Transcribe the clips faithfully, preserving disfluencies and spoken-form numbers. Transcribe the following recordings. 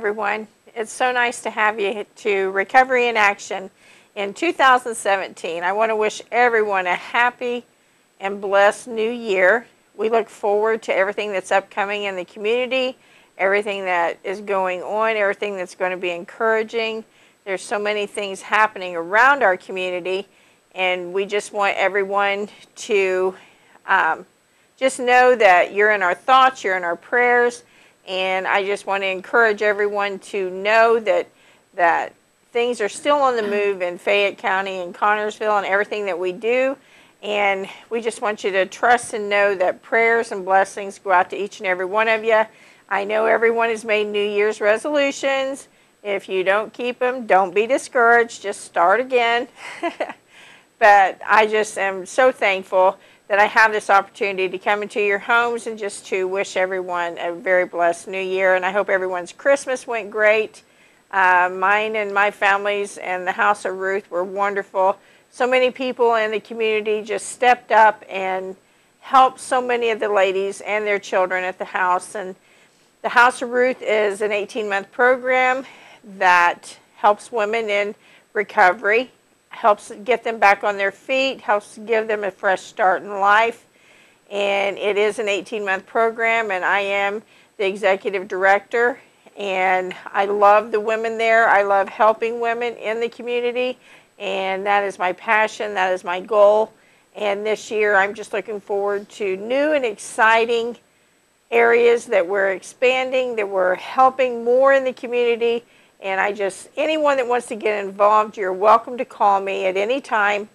everyone. It's so nice to have you to Recovery in Action in two thousand seventeen. I want to wish everyone a happy and blessed new year. We look forward to everything that's upcoming in the community, everything that is going on, everything that's going to be encouraging. There's so many things happening around our community, and we just want everyone to um, just know that you're in our thoughts, you're in our prayers, and I just want to encourage everyone to know that that things are still on the move in Fayette County and Connersville and everything that we do. And we just want you to trust and know that prayers and blessings go out to each and every one of you. I know everyone has made New Year's resolutions. If you don't keep them, don't be discouraged. Just start again. But I just am so thankful that I have this opportunity to come into your homes and just to wish everyone a very blessed new year. And I hope everyone's Christmas went great. Uh, mine and my family's and the House of Ruth were wonderful. So many people in the community just stepped up and helped so many of the ladies and their children at the house. And the House of Ruth is an eighteen-month program that helps women in recovery, helps get them back on their feet, helps give them a fresh start in life. And it is an eighteen-month program, and I am the executive director. And I love the women there. I love helping women in the community, and that is my passion. That is my goal. And this year, I'm just looking forward to new and exciting areas that we're expanding, that we're helping more in the community. And I just, anyone that wants to get involved, you're welcome to call me at any time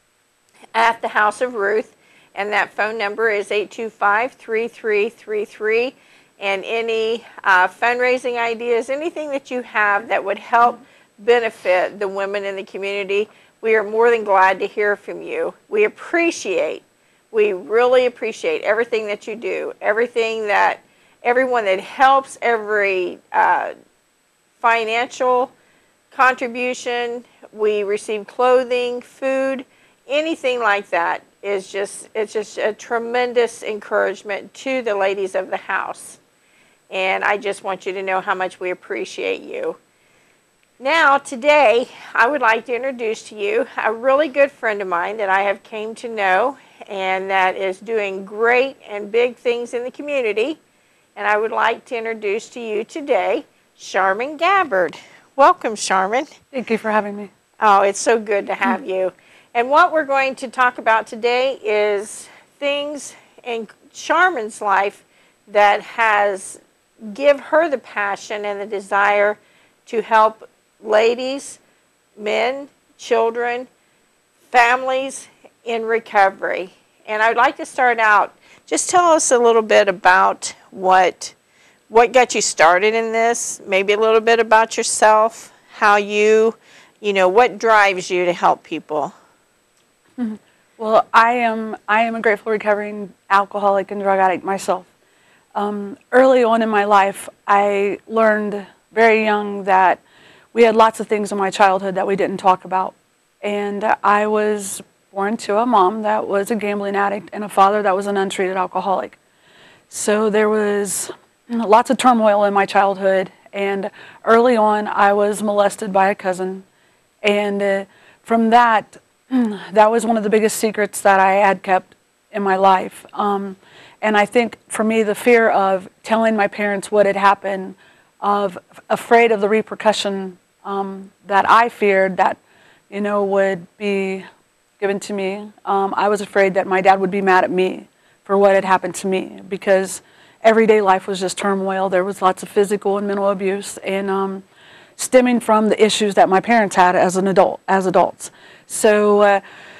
at the House of Ruth. And that phone number is eight two five, three three three three. And any uh, fundraising ideas, anything that you have that would help benefit the women in the community, we are more than glad to hear from you. We appreciate, we really appreciate everything that you do, everything that, everyone that helps, every uh, financial contribution. We receive clothing, food, anything like that is just, it's just a tremendous encouragement to the ladies of the house. And I just want you to know how much we appreciate you. Now, today, I would like to introduce to you a really good friend of mine that I have came to know and that is doing great and big things in the community. And I would like to introduce to you today, Charmin Gabbard. Welcome, Charmin. Thank you for having me. Oh, it's so good to have you. And what we're going to talk about today is things in Charmin's life that has give her the passion and the desire to help ladies, men, children, families in recovery. And I'd like to start out, just tell us a little bit about what what got you started in this, maybe a little bit about yourself, how you, you know, what drives you to help people. Mm-hmm. Well, I am I am a grateful recovering alcoholic and drug addict myself. Um, early on in my life, I learned very young that we had lots of things in my childhood that we didn't talk about. And I was born to a mom that was a gambling addict and a father that was an untreated alcoholic. So there was lots of turmoil in my childhood. And early on, I was molested by a cousin. And uh, from that, that was one of the biggest secrets that I had kept in my life. Um, and I think for me, the fear of telling my parents what had happened, of afraid of the repercussion um, that I feared that, you know, would be given to me. Um, I was afraid that my dad would be mad at me for what had happened to me, because everyday life was just turmoil. There was lots of physical and mental abuse, and um, stemming from the issues that my parents had as an adult, as adults. So uh,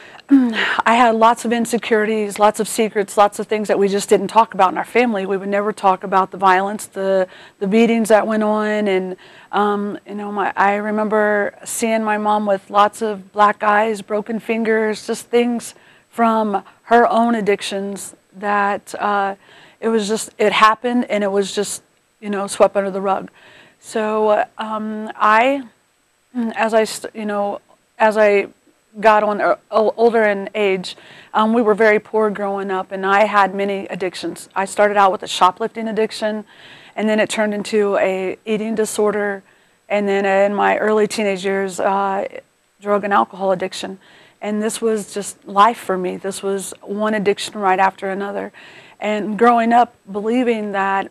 I had lots of insecurities, lots of secrets, lots of things that we just didn't talk about in our family. We would never talk about the violence, the the beatings that went on, and um, you know, my I remember seeing my mom with lots of black eyes, broken fingers, just things from her own addictions that uh, it was just it happened, and it was just, you know, swept under the rug. So um, I, as I you know, as I got on uh, older in age, um, we were very poor growing up, and I had many addictions. I started out with a shoplifting addiction, and then it turned into a eating disorder, and then in my early teenage years, uh, drug and alcohol addiction. And this was just life for me. This was one addiction right after another. And growing up believing that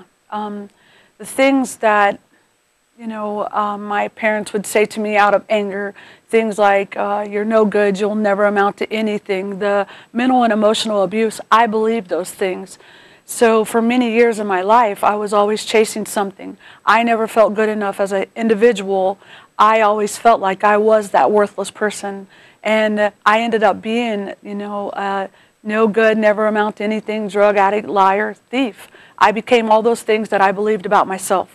um, the things that, you know, um, my parents would say to me out of anger, things like, uh, you're no good, you'll never amount to anything, the mental and emotional abuse, I believed those things. So for many years in my life, I was always chasing something. I never felt good enough as an individual. I always felt like I was that worthless person. And uh, I ended up being, you know, uh, no good, never amount to anything, drug addict, liar, thief. I became all those things that I believed about myself.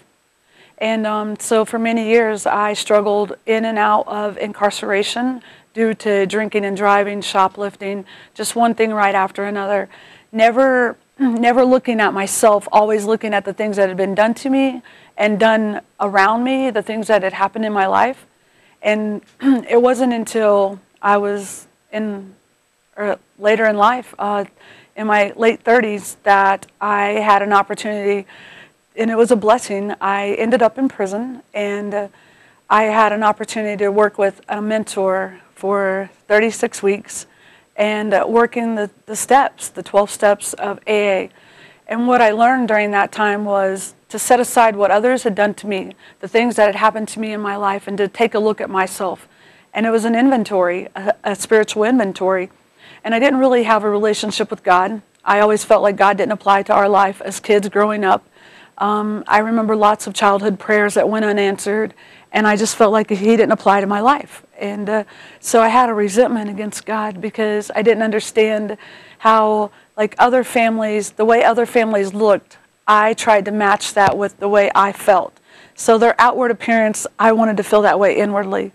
And um, so for many years, I struggled in and out of incarceration due to drinking and driving, shoplifting, just one thing right after another. Never, never looking at myself, always looking at the things that had been done to me and done around me, the things that had happened in my life. And it wasn't until I was in, or later in life, uh, in my late thirties, that I had an opportunity. And it was a blessing. I ended up in prison, and uh, I had an opportunity to work with a mentor for thirty-six weeks and uh, working the, the steps, the twelve steps of A A. And what I learned during that time was to set aside what others had done to me, the things that had happened to me in my life, and to take a look at myself. And it was an inventory, a, a spiritual inventory. And I didn't really have a relationship with God. I always felt like God didn't apply to our life as kids growing up. Um, I remember lots of childhood prayers that went unanswered, and I just felt like he didn't apply to my life. And uh, so I had a resentment against God because I didn't understand how, like other families, the way other families looked, I tried to match that with the way I felt. So their outward appearance, I wanted to feel that way inwardly.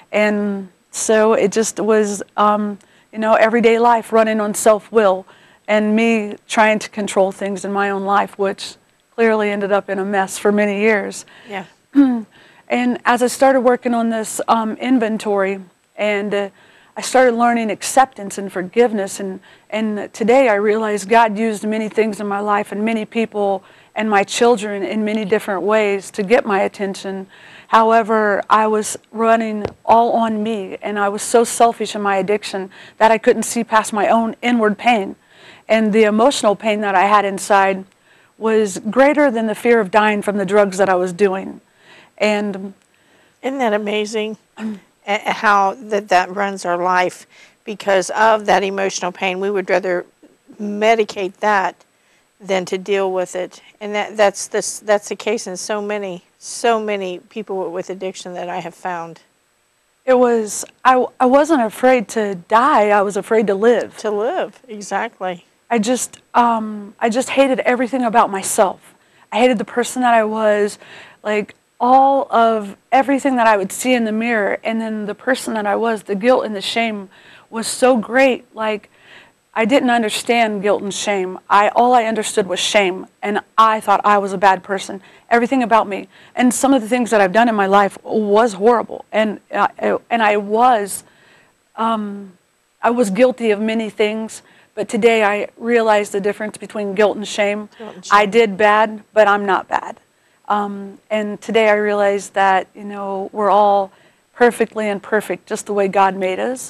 And so it just was, um, you know, everyday life running on self-will and me trying to control things in my own life, which clearly ended up in a mess for many years. Yeah. And as I started working on this um, inventory, and uh, I started learning acceptance and forgiveness, and, and today I realize God used many things in my life and many people and my children in many different ways to get my attention. However, I was running all on me, and I was so selfish in my addiction that I couldn't see past my own inward pain. And the emotional pain that I had inside was greater than the fear of dying from the drugs that I was doing. And isn't that amazing how that, that runs our life? Because of that emotional pain, we would rather medicate that than to deal with it. And that, that's, this, that's the case in so many, so many people with addiction that I have found. It was, I, I wasn't afraid to die, I was afraid to live. To live, exactly. I just, um, I just hated everything about myself. I hated the person that I was, like all of everything that I would see in the mirror, and then the person that I was, the guilt and the shame was so great. Like, I didn't understand guilt and shame. I, all I understood was shame, and I thought I was a bad person. Everything about me, and some of the things that I've done in my life was horrible, and uh, and I was, um, I was guilty of many things. But today I realize the difference between guilt and shame. Guilt and shame. I did bad, but I'm not bad. Um, and today I realize that, you know, we're all perfectly imperfect, just the way God made us.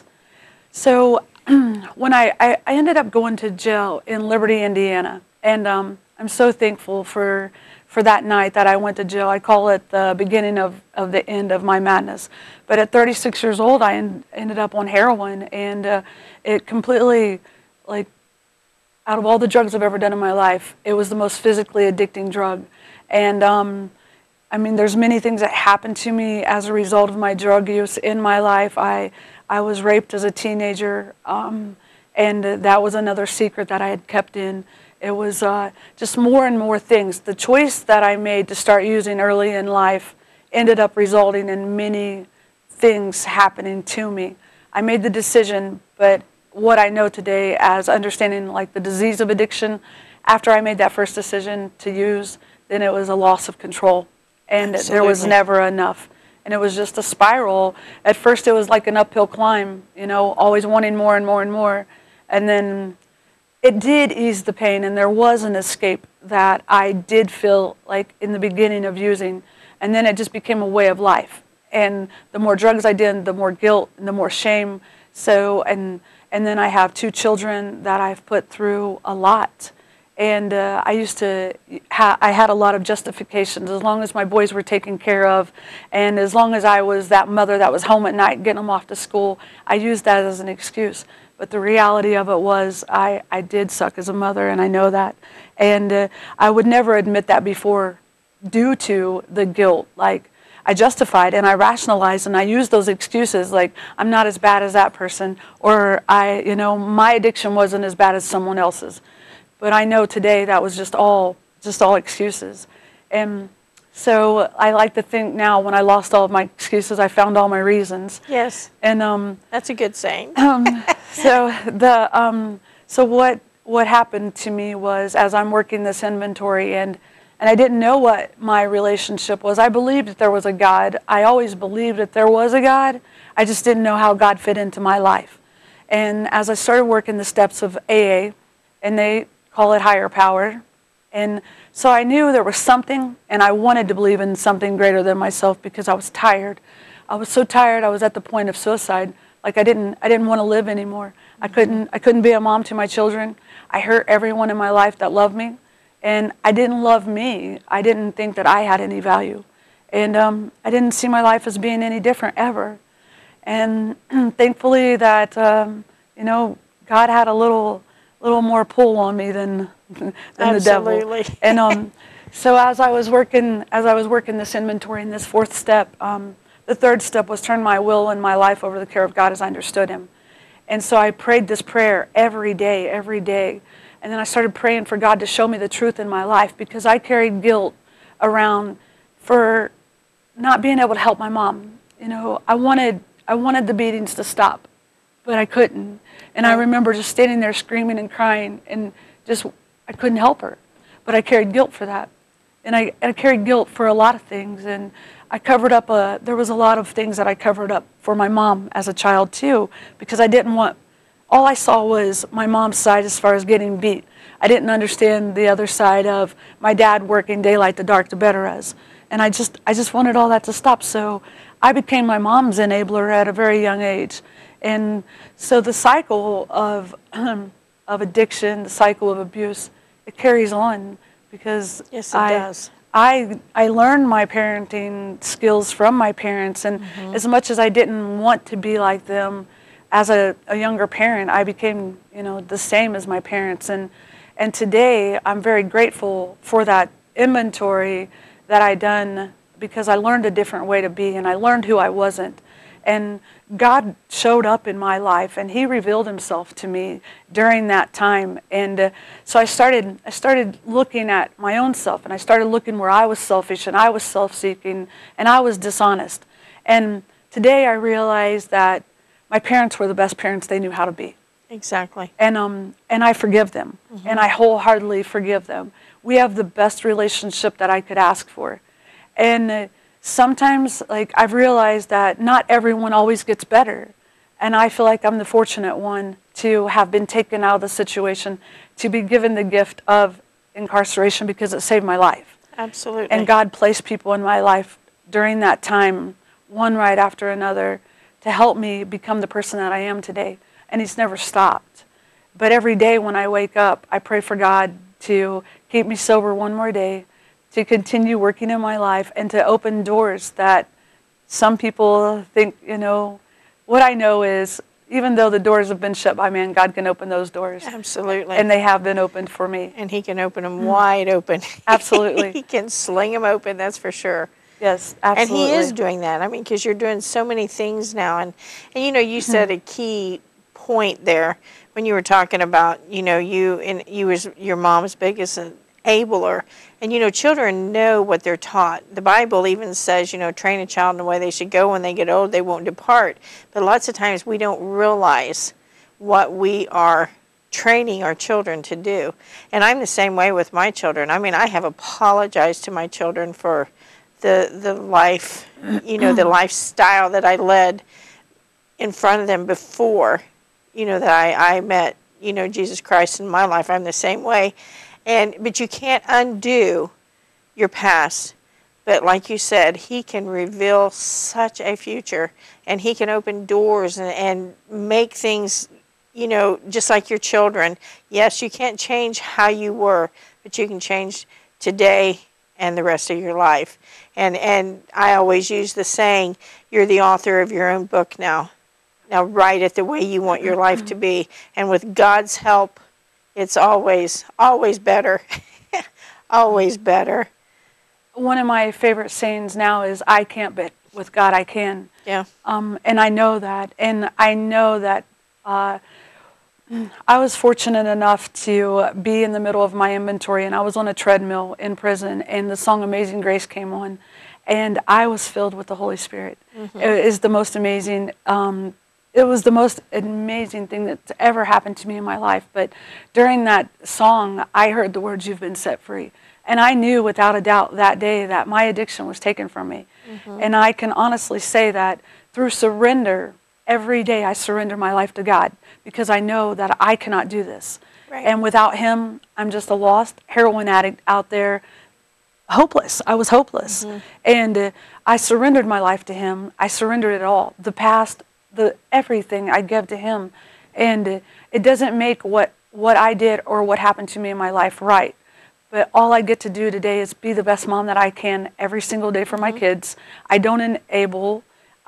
So when I, I, I ended up going to jail in Liberty, Indiana, and um, I'm so thankful for, for that night that I went to jail. I call it the beginning of, of the end of my madness. But at thirty-six years old, I en ended up on heroin, and uh, it completely... like, out of all the drugs I've ever done in my life, it was the most physically addicting drug. And, um, I mean, there's many things that happened to me as a result of my drug use in my life. I, I was raped as a teenager, um, and uh, that was another secret that I had kept in. It was uh, just more and more things. The choice that I made to start using early in life ended up resulting in many things happening to me. I made the decision, but what I know today as understanding like the disease of addiction, after I made that first decision to use, then it was a loss of control. And Absolutely. There was never enough. And it was just a spiral. At first it was like an uphill climb, you know, always wanting more and more and more. And then it did ease the pain, and there was an escape. that I did feel like in the beginning of using, and then it just became a way of life. And the more drugs I did, the more guilt and the more shame. So, and and then I have two children that I've put through a lot. And uh, I used to, ha I had a lot of justifications. As long as my boys were taken care of, and as long as I was that mother that was home at night getting them off to school, I used that as an excuse. But the reality of it was I, I did suck as a mother, and I know that. And uh, I would never admit that before due to the guilt. Like, I justified and I rationalized and I used those excuses like, I'm not as bad as that person, or I, you know, my addiction wasn't as bad as someone else's. But I know today that was just all, just all excuses. And so I like to think now when I lost all of my excuses, I found all my reasons. Yes. And um, that's a good saying. um, so the um, so what what happened to me was, as I'm working this inventory, and and I didn't know what my relationship was. I believed that there was a God. I always believed that there was a God. I just didn't know how God fit into my life. And as I started working the steps of A A, and they call it higher power, and so I knew there was something, and I wanted to believe in something greater than myself because I was tired. I was so tired. I was at the point of suicide. Like I didn't, I didn't want to live anymore. I couldn't, I couldn't be a mom to my children. I hurt everyone in my life that loved me, and I didn't love me. I didn't think that I had any value, and um, I didn't see my life as being any different ever. And thankfully, that um, you know, God had a little, little more pull on me than than Absolutely. the devil. And um, so as I was working, as I was working this inventory in this fourth step. Um, The third step was turn my will and my life over to the care of God as I understood Him. And so I prayed this prayer every day, every day. And then I started praying for God to show me the truth in my life, because I carried guilt around for not being able to help my mom. You know, I wanted, I wanted the beatings to stop, but I couldn't. And I remember just standing there screaming and crying, and just, I couldn't help her. But I carried guilt for that. And I, I carried guilt for a lot of things. And I covered up, a, there was a lot of things that I covered up for my mom as a child too, because I didn't want, all I saw was my mom's side as far as getting beat. I didn't understand the other side of my dad working daylight to dark to better us. And I just, I just wanted all that to stop. So I became my mom's enabler at a very young age. And so the cycle of, um, of addiction, the cycle of abuse, it carries on, because yes, it I, does. I, I learned my parenting skills from my parents, and mm-hmm. as much as I didn't want to be like them as a, a younger parent, I became, you know, the same as my parents. And, and today I'm very grateful for that inventory that I done, because I learned a different way to be, and I learned who I wasn't. And God showed up in my life, and He revealed Himself to me during that time. And uh, so I started, I started looking at my own self, and I started looking where I was selfish, and I was self-seeking, and I was dishonest. And today I realize that my parents were the best parents they knew how to be. Exactly. And, um, and I forgive them, mm-hmm. and I wholeheartedly forgive them. We have the best relationship that I could ask for. And uh, sometimes, like, I've realized that not everyone always gets better. And I feel like I'm the fortunate one to have been taken out of the situation, to be given the gift of incarceration, because it saved my life. Absolutely. And God placed people in my life during that time, one right after another, to help me become the person that I am today. And He's never stopped. But every day when I wake up, I pray for God to keep me sober one more day, to continue working in my life, and to open doors that some people think, you know, what I know is, even though the doors have been shut by man, God can open those doors. Absolutely. And they have been opened for me. And He can open them wide open. Absolutely. He can sling them open, that's for sure. Yes, absolutely. And He is doing that. I mean, because you're doing so many things now. And, and you know, you said a key point there when you were talking about, you know, you and you was your mom's biggest enabler. And, you know, children know what they're taught. The Bible even says, you know, train a child in the way they should go. When they get old, they won't depart. But lots of times we don't realize what we are training our children to do. And I'm the same way with my children. I mean, I have apologized to my children for the the life, you know, the lifestyle that I led in front of them before, you know, that I, I met, you know, Jesus Christ in my life. I'm the same way. And but you can't undo your past. But like you said, he can reveal such a future, and he can open doors and, and make things, you know, just like your children. Yes, you can't change how you were, but you can change today and the rest of your life. And and I always use the saying, you're the author of your own book now. Now write it the way you want your life to be. And with God's help, it's always, always better. Always better. One of my favorite sayings now is, I can't, but with God I can. Yeah. Um, and I know that. And I know that uh, I was fortunate enough to be in the middle of my inventory, and I was on a treadmill in prison, and the song Amazing Grace came on, and I was filled with the Holy Spirit. Mm-hmm. It is the most amazing, um, it was the most amazing thing that's ever happened to me in my life. But during that song, I heard the words, "You've been set free." And I knew without a doubt that day that my addiction was taken from me. Mm-hmm. And I can honestly say that through surrender, every day I surrender my life to God, because I know that I cannot do this. Right. And without him, I'm just a lost heroin addict out there, hopeless. I was hopeless. Mm-hmm. And uh, I surrendered my life to him. I surrendered it all. The past, the everything I give to him. And uh, it doesn't make what, what I did or what happened to me in my life right. But all I get to do today is be the best mom that I can every single day for my mm-hmm. kids. I don't enable.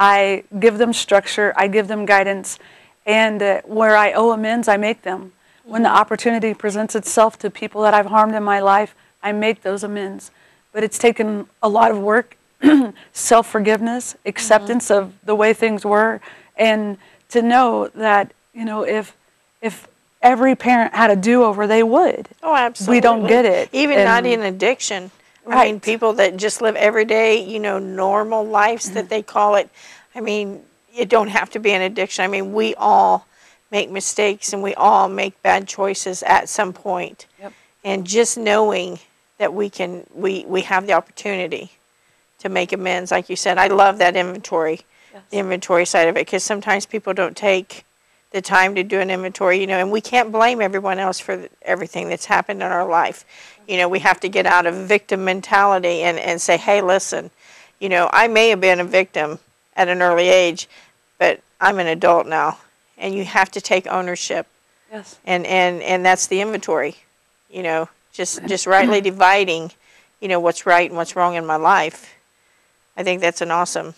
I give them structure. I give them guidance. And uh, where I owe amends, I make them. Mm-hmm. When the opportunity presents itself to people that I've harmed in my life, I make those amends. But it's taken a lot of work, self-forgiveness, acceptance mm-hmm. of the way things were, and to know that, you know, if if every parent had a do-over, they would. Oh, absolutely. We don't get it. Even and, not in addiction. Right. I mean, people that just live everyday, you know, normal lives mm-hmm. that they call it. I mean, it don't have to be an addiction. I mean, we all make mistakes, and we all make bad choices at some point. Yep. And just knowing that we can, we, we have the opportunity to make amends, like you said. I love that inventory, yes. the inventory side of it, because sometimes people don't take the time to do an inventory, you know, and we can't blame everyone else for everything that's happened in our life. You know, we have to get out of victim mentality and, and say, hey, listen, you know, I may have been a victim at an early age, but I'm an adult now, and you have to take ownership. Yes. And, and, and that's the inventory, you know, just, just rightly dividing, you know, what's right and what's wrong in my life. I think that's an awesome.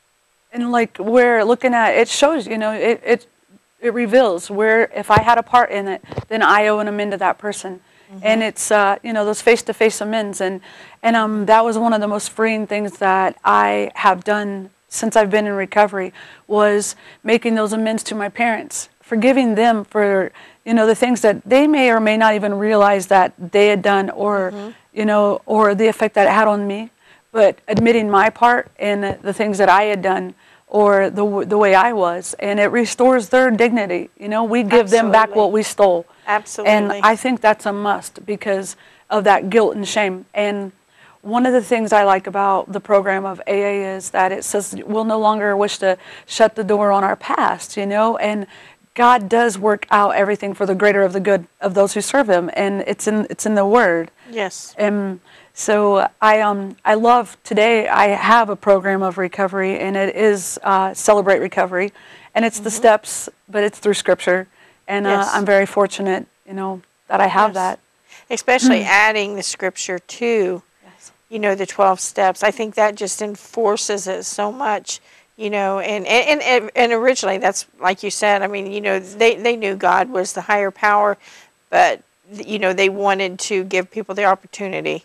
And like we're looking at, it shows, you know, it, it It reveals where, if I had a part in it, then I owe an amend to that person. Mm-hmm. And it's, uh, you know, those face-to-face amends. And, and um, that was one of the most freeing things that I have done since I've been in recovery, was making those amends to my parents, forgiving them for, you know, the things that they may or may not even realize that they had done, or, mm-hmm. you know, or the effect that it had on me, but admitting my part in the things that I had done, or the the way I was, and it restores their dignity. You know, we give Absolutely. them back what we stole. Absolutely. And I think that's a must because of that guilt and shame. And one of the things I like about the program of A A is that it says we'll no longer wish to shut the door on our past, you know, and God does work out everything for the greater of the good of those who serve him, and it's in it's in the Word. Yes. And so I um I love today I have a program of recovery, and it is uh, Celebrate Recovery, and it's mm-hmm. the steps, but it's through Scripture, and yes. uh, I'm very fortunate, you know, that I have yes. that. Especially adding the Scripture to, yes. you know, the twelve steps. I think that just enforces it so much. You know, and, and, and, and originally, that's like you said, I mean, you know, they, they knew God was the higher power, but, you know, they wanted to give people the opportunity.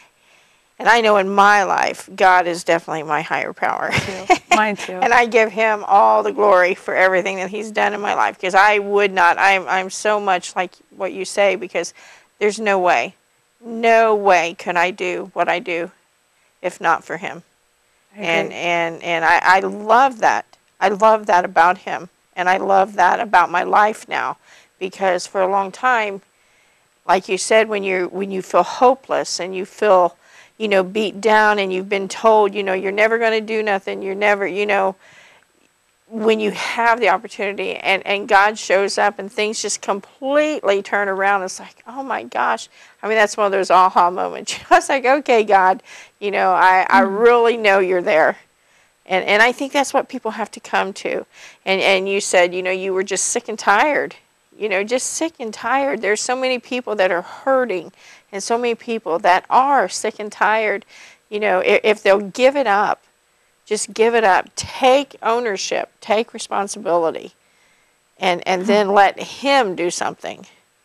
And I know in my life, God is definitely my higher power. Mine too. Mine too. And I give him all the glory for everything that he's done in my life, because I would not, I'm, I'm so much like what you say, because there's no way, no way can I do what I do if not for him. And and and I, I love that. I love that about him, and I love that about my life now, because for a long time, like you said, when you when you feel hopeless and you feel, you know, beat down, and you've been told, you know, you're never going to do nothing, you're never, you know, when you have the opportunity and, and God shows up and things just completely turn around, it's like, oh my gosh. I mean, that's one of those aha moments. I was like, okay, God, you know, I, I really know you're there. And and I think that's what people have to come to. And and you said, you know, you were just sick and tired. You know, just sick and tired. There's so many people that are hurting and so many people that are sick and tired. You know, if, if they'll give it up, just give it up. Take ownership. Take responsibility. And, and then let him do something.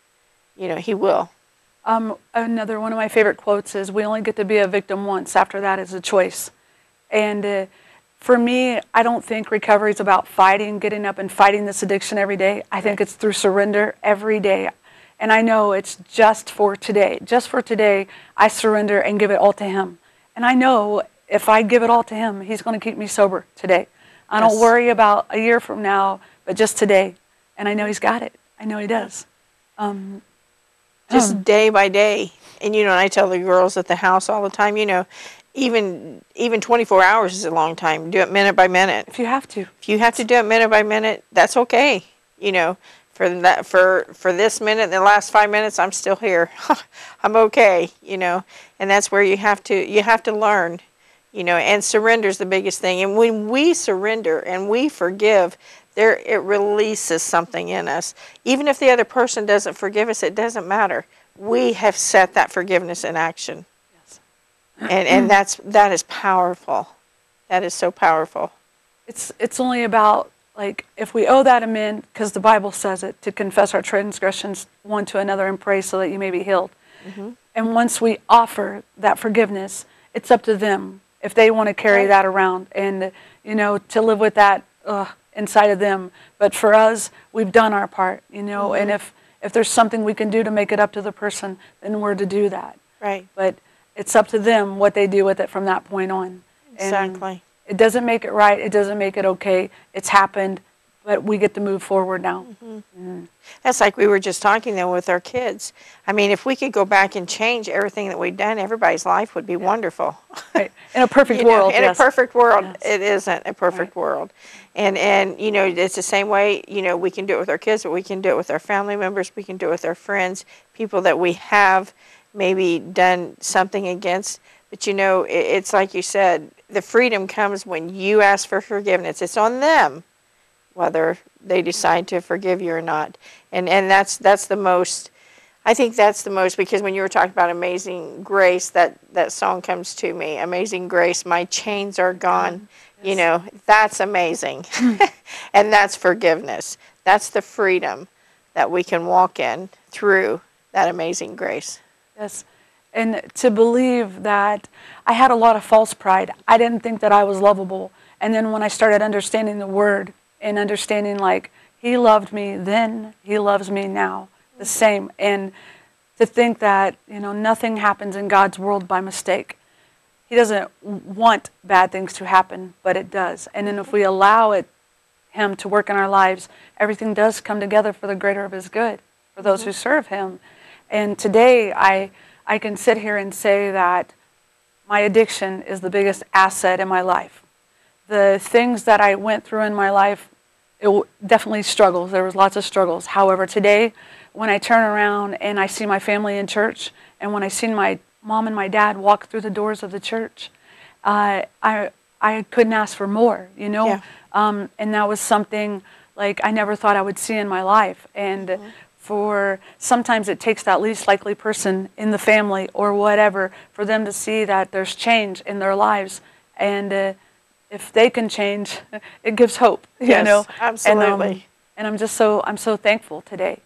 You know, he will. Um, another one of my favorite quotes is, we only get to be a victim once. After that is a choice. And uh, for me, I don't think recovery is about fighting, getting up and fighting this addiction every day. I think it's through surrender every day. And I know it's just for today. Just for today, I surrender and give it all to him. And I know if I give it all to him, he's going to keep me sober today. I Yes. don't worry about a year from now, but just today. And I know he's got it. I know he does. Um, Just um, day by day. And, you know, and I tell the girls at the house all the time, you know, even even twenty-four hours is a long time. Do it minute by minute. if you have to. If you have to do it minute by minute, that's okay. You know, for that for for this minute, the last five minutes, I'm still here. I'm okay. You know, and that's where you have to you have to learn. You know, and surrender is the biggest thing. And when we surrender and we forgive, there it releases something in us. Even if the other person doesn't forgive us, it doesn't matter. We have set that forgiveness in action. Yes. And and that's that is powerful. That is so powerful. It's it's only about, like, if we owe that amend, because the Bible says it, to confess our transgressions one to another and pray so that you may be healed. Mm-hmm. And once we offer that forgiveness, it's up to them if they want to carry Right. that around and, you know, to live with that uh, inside of them. But for us, we've done our part, you know, Mm-hmm. and if, if there's something we can do to make it up to the person, then we're to do that. Right. But it's up to them what they do with it from that point on. And Exactly. it doesn't make it right. It doesn't make it okay. It's happened, but we get to move forward now. Mm-hmm. That's like we were just talking though with our kids. I mean, if we could go back and change everything that we've done, everybody's life would be wonderful. Right. In a perfect You know, world, in yes. a perfect world, Yes. it isn't a perfect world. And and you know, it's the same way. You know, we can do it with our kids, but we can do it with our family members. We can do it with our friends, people that we have maybe done something against. But you know, it, it's like you said, the freedom comes when you ask for forgiveness. It's on them whether they decide to forgive you or not. And and that's that's the most. I think that's the most, because when you were talking about Amazing Grace, that, that song comes to me. Amazing Grace, my chains are gone. Yes. You know, that's amazing. And that's forgiveness. That's the freedom that we can walk in through that amazing grace. Yes. And to believe that I had a lot of false pride. I didn't think that I was lovable. And then when I started understanding the word and understanding, like, he loved me then, he loves me now, the same. And to think that, you know, nothing happens in God's world by mistake. He doesn't want bad things to happen, but it does. And then if we allow it, him to work in our lives, everything does come together for the greater of his good, for those who serve him. And today, I, I can sit here and say that my addiction is the biggest asset in my life. The things that I went through in my life, it w- definitely struggles. There was lots of struggles. However, today, when I turn around and I see my family in church, and when I see my mom and my dad walk through the doors of the church, uh, I I couldn't ask for more, you know? Yeah. Um, and that was something like I never thought I would see in my life. And mm-hmm. for sometimes it takes that least likely person in the family or whatever for them to see that there's change in their lives. And uh, if they can change, it gives hope, you Yes, know? absolutely. And, um, and I'm just so, I'm so thankful today.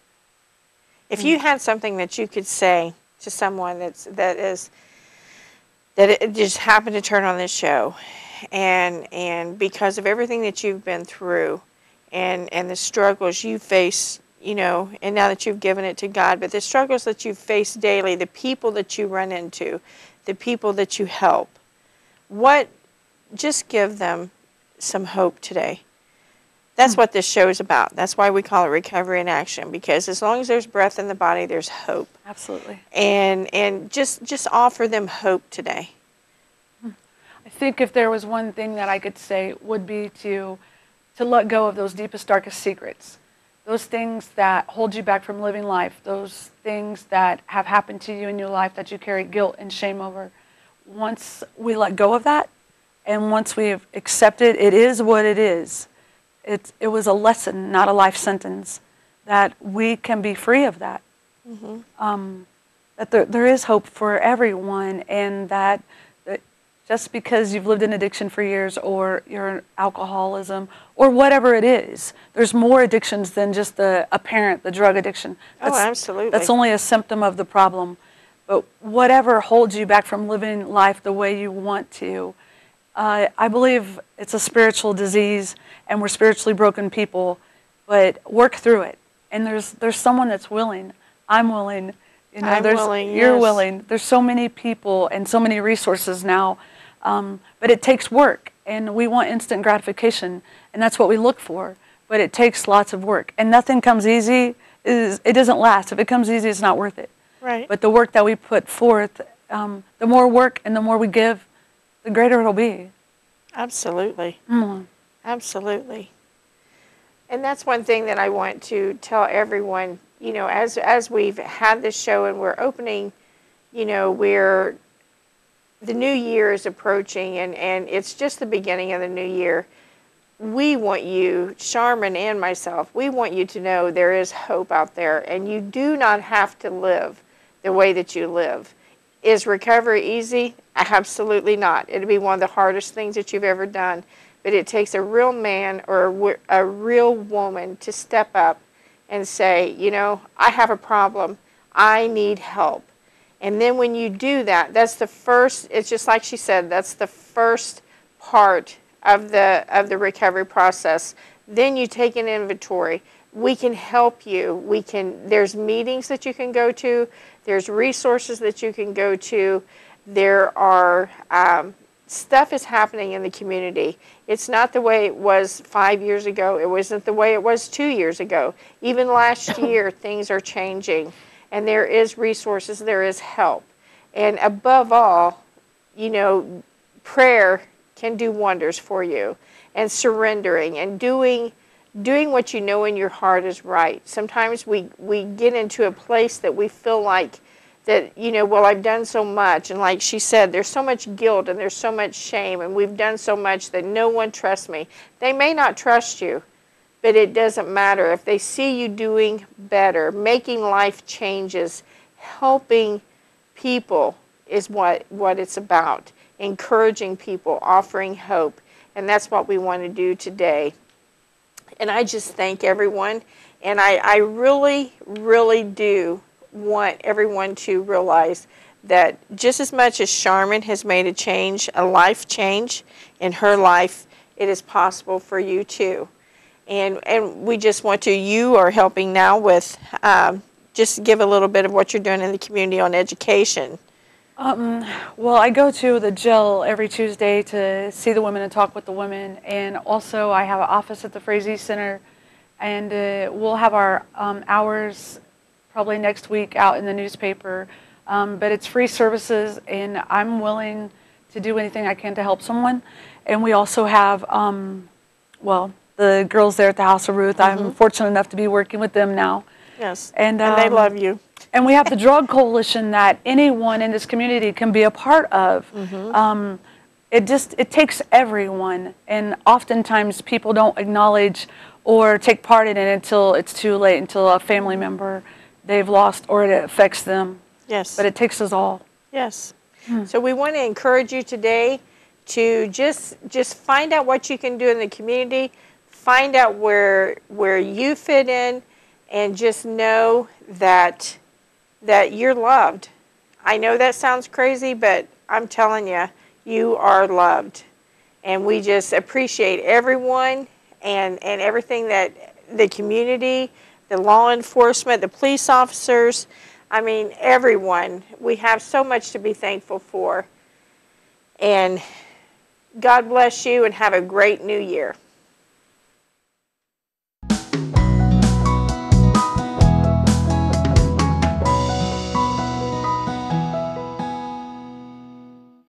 If you had something that you could say to someone that's that is that it just happened to turn on this show, and and because of everything that you've been through, and and the struggles you face, you know, and now that you've given it to God, but the struggles that you face daily, the people that you run into, the people that you help, what, just give them some hope today. That's what this show is about. That's why we call it Recovery in Action, because as long as there's breath in the body, there's hope. Absolutely. And and just just offer them hope today. I think if there was one thing that I could say, would be to to let go of those deepest, darkest secrets, those things that hold you back from living life, those things that have happened to you in your life that you carry guilt and shame over. Once we let go of that, and once we've accepted it is what it is, it, it was a lesson, not a life sentence, that we can be free of that. Mm-hmm. um, that there, there is hope for everyone, and that, that just because you've lived in addiction for years, or your alcoholism, or whatever it is, there's more addictions than just the apparent, the drug addiction. That's, oh, absolutely. That's only a symptom of the problem. But whatever holds you back from living life the way you want to, uh, I believe it's a spiritual disease, and we're spiritually broken people, but work through it. And there's there's someone that's willing. I'm willing. You know, I'm there's, willing, you're yes. willing. There's so many people and so many resources now, um, but it takes work, and we want instant gratification, and that's what we look for. But it takes lots of work, and nothing comes easy. It, is, it doesn't last. If it comes easy, it's not worth it. Right. But the work that we put forth, um, the more work and the more we give, the greater it'll be. Absolutely. Mm. Absolutely. And that's one thing that I want to tell everyone. You know, as as we've had this show and we're opening, you know, we're, the new year is approaching, and, and it's just the beginning of the new year. We want you, Charmin and myself, we want you to know there is hope out there, and you do not have to live the way that you live. Is recovery easy? Absolutely not. It'll be one of the hardest things that you've ever done, but it takes a real man or a, a real woman to step up and say, you know, I have a problem. I need help. And then when you do that, that's the first, it's just like she said, that's the first part of the of the recovery process. Then you take an inventory. We can help you. We can, there's meetings that you can go to. There's resources that you can go to. There are, um, stuff is happening in the community. It's not the way it was five years ago. It wasn't the way it was two years ago. Even last year, things are changing. And there is resources, there is help. And above all, you know, prayer can do wonders for you. And surrendering and doing doing what you know in your heart is right. Sometimes we, we get into a place that we feel like that, you know, well, I've done so much. And like she said, there's so much guilt and there's so much shame, and we've done so much that no one trusts me. They may not trust you, but it doesn't matter. If they see you doing better, making life changes, helping people is what, what it's about. Encouraging people, offering hope. And that's what we want to do today. And I just thank everyone. And I, I really, really do want everyone to realize that just as much as Charmin has made a change, a life change in her life, it is possible for you too. And and we just want to, you are helping now with, um, just give a little bit of what you're doing in the community on education. Um, well, I go to the jail every Tuesday to see the women and talk with the women, and also I have an office at the Frazee Center, and uh, we'll have our um, hours probably next week out in the newspaper, um, but it's free services, and I'm willing to do anything I can to help someone. And we also have, um, well, the girls there at the House of Ruth. Mm-hmm. I'm fortunate enough to be working with them now. Yes, and, and um, they love you. And we have the Drug Coalition that anyone in this community can be a part of. Mm-hmm. um, it just, it takes everyone, and oftentimes people don't acknowledge or take part in it until it's too late, until a family member they've lost or it affects them. Yes. But it takes us all. Yes. Hmm. So we want to encourage you today to just just find out what you can do in the community, find out where where you fit in, and just know that that you're loved. I know that sounds crazy, but I'm telling you, you are loved. And we just appreciate everyone and, and everything that the community, the law enforcement, the police officers, I mean, everyone. We have so much to be thankful for. And God bless you, and have a great new year.